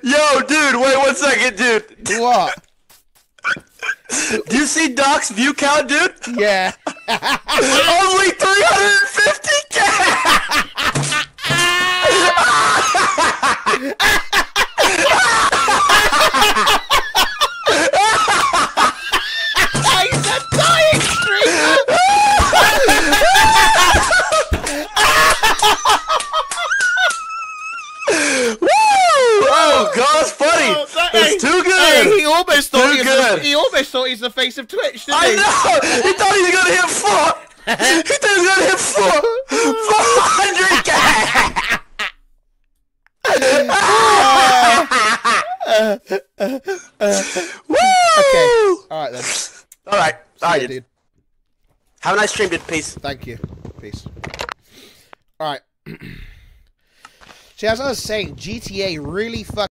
Yo, dude, wait 1 second, dude. What? Do you see Doc's view count, dude? Yeah. Only 350K! He's a dying streamer! Woo! Oh, God, that's funny. That's too good. Hey, he almost thought Too he almost thought he's the face of Twitch, didn't I he? know! He thought he was gonna hit 4! He thought he was gonna hit 400K! Woo! Okay. Alright then. Alright, Yeah, dude. Have a nice stream, dude. Peace. Thank you. Peace. Alright. See, as I was saying, GTA really